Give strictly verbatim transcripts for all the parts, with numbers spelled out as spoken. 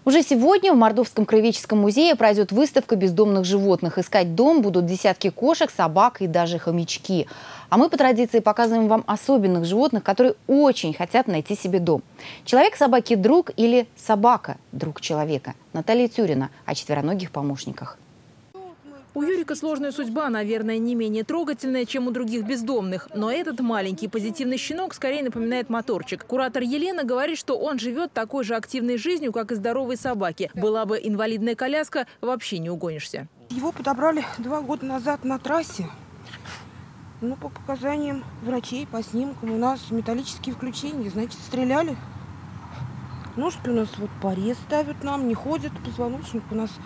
Уже сегодня в Мордовском краеведческом музее пройдет выставка бездомных животных. Искать дом будут десятки кошек, собак и даже хомячки. А мы по традиции показываем вам особенных животных, которые очень хотят найти себе дом. Человек собаки друг или собака друг человека. Наталья Тюрина о четвероногих помощниках. У Юрика сложная судьба, наверное, не менее трогательная, чем у других бездомных. Но этот маленький позитивный щенок скорее напоминает моторчик. Куратор Елена говорит, что он живет такой же активной жизнью, как и здоровые собаки. Была бы инвалидная коляска, вообще не угонишься. Его подобрали два года назад на трассе. Ну, по показаниям врачей, по снимкам, у нас металлические включения, значит, стреляли. Ножки у нас вот порез ставят нам, не ходят, позвоночник у нас...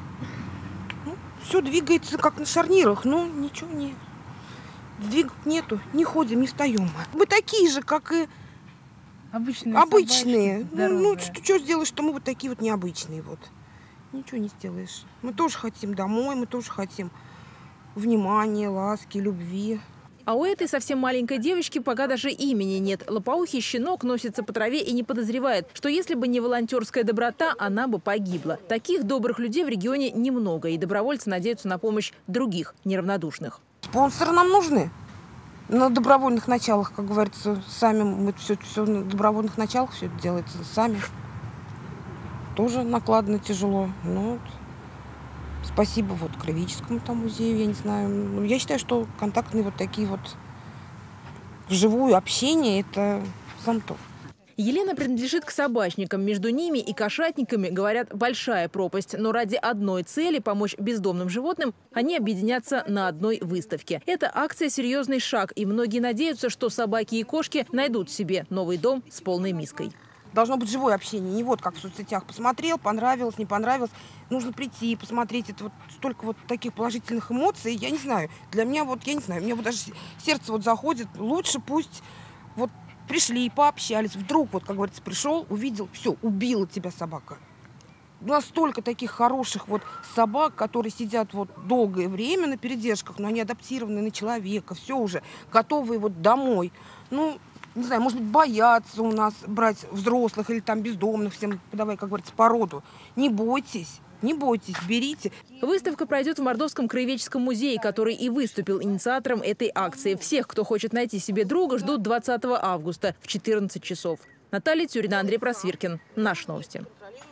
Все двигается как на шарнирах, но ничего не... Двигок нету, не ходим, не встаем. Мы такие же, как и обычные. обычные. Ну, ну что, что сделаешь, что мы вот такие вот необычные. Вот. Ничего не сделаешь. Мы тоже хотим домой, мы тоже хотим внимания, ласки, любви. А у этой совсем маленькой девочки пока даже имени нет. Лопоухий щенок носится по траве и не подозревает, что если бы не волонтерская доброта, она бы погибла. Таких добрых людей в регионе немного, и добровольцы надеются на помощь других неравнодушных. Спонсоры нам нужны. На добровольных началах, как говорится, сами мы все, все на добровольных началах все это делается сами. Тоже накладно, тяжело. Но спасибо вот краеведческому там музею, я не знаю. Я считаю, что контактные вот такие вот вживую общение – это сам то. Елена принадлежит к собачникам. Между ними и кошатниками, говорят, большая пропасть. Но ради одной цели – помочь бездомным животным – они объединятся на одной выставке. Эта акция – серьезный шаг. И многие надеются, что собаки и кошки найдут себе новый дом с полной миской. Должно быть живое общение. Не вот как в соцсетях посмотрел, понравилось, не понравилось. Нужно прийти и посмотреть. Это вот столько вот таких положительных эмоций. Я не знаю. Для меня вот, я не знаю, у меня вот даже сердце вот заходит. Лучше пусть вот пришли, пообщались. Вдруг, вот как говорится, пришел, увидел, все, убила тебя собака. У нас столько таких хороших вот собак, которые сидят вот долгое время на передержках, но они адаптированы на человека, все уже, готовые вот домой. Ну, не знаю, может быть, боятся у нас брать взрослых или там бездомных, всем подавай, как говорится, породу. Не бойтесь, не бойтесь, берите. Выставка пройдет в Мордовском краеведческом музее, который и выступил инициатором этой акции. Всех, кто хочет найти себе друга, ждут двадцатого августа в четырнадцать часов. Наталья Тюрина, Андрей Просвиркин. Наши новости.